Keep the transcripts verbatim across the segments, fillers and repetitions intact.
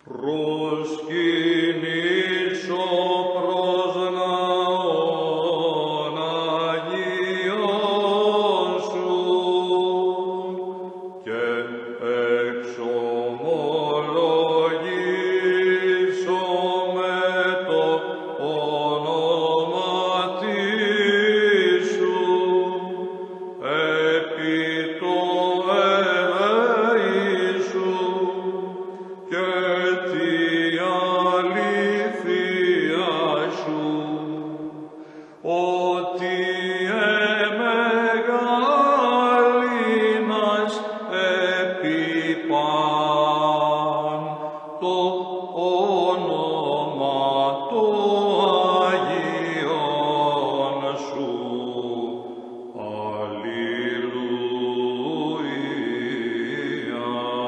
προσκυνήσω προς ναόν Αγίον σου και εξομολογήσω με το όνομα σου επί το ελέη σου και τη αλήθεια σου, ότι εμεγαλύνας επί παν το όνομα το Αγίον σου. Αλληλούια.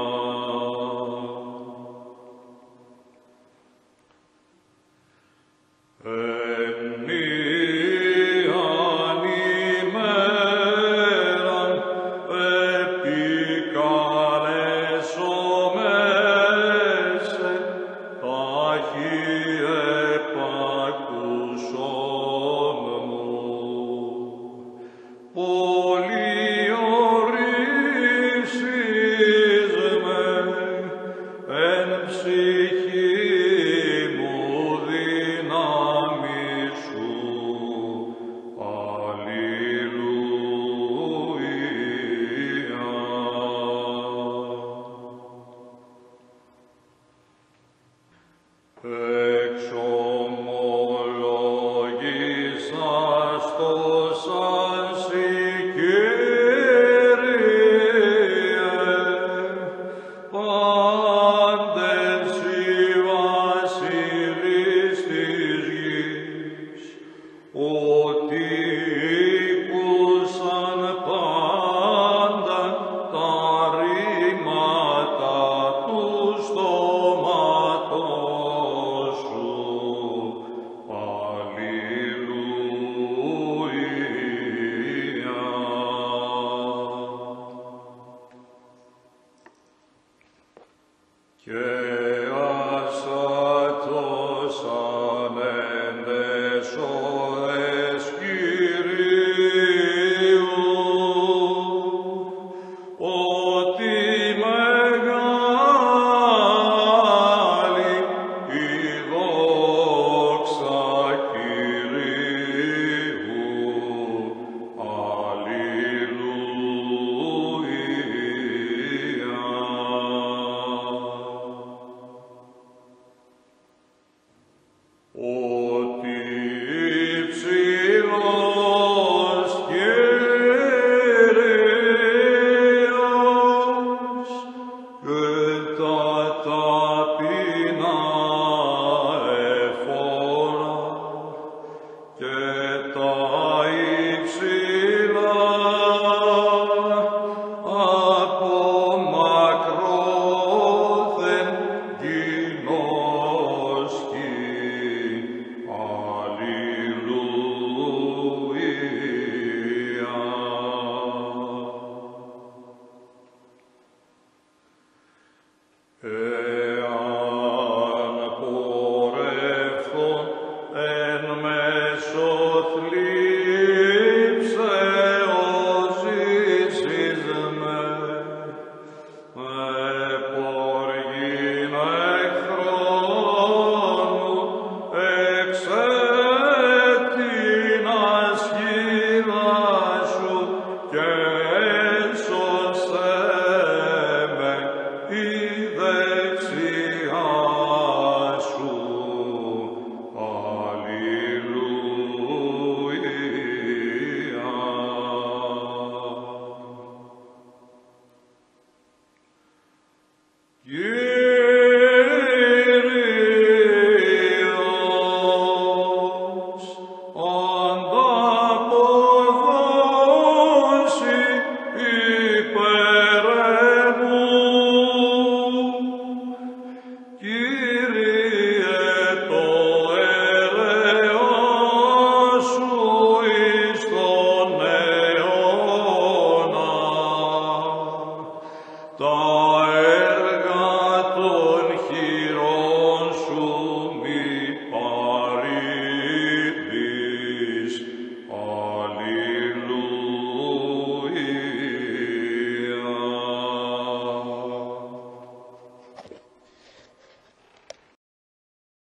Εν μίαν ημέραν επικαλέσομεσαι τάχει επακούσον μου. Πολιορύσεις με εν ψυχή μου δύναμη σου. Αλληλούια. Εξομολόγησας το σαν σοι, Κύριε, πάντες οι βασιλείς της γης, ότι ήκουσαν πάντα τα ρήματα του στόματος σου. Αλληλούια. Και ασάτωσαν έντες ώρες Κυρίου, ότι μεγάλη η δόξα Κυρίου. Αλληλούια. Ότι υψηλός Κύριος και τα ταπεινά εφόρα και τα υψηλά από μακρόθεν γινώσκει. Αλληλούια. Εάν πορευθώ εν μέσω θλίψεως ζήσεις με, με ποργήν εχθρόνου εξέτεινας χείλα σου και έσωσέ με η δεξιά σου. Αλληλούια.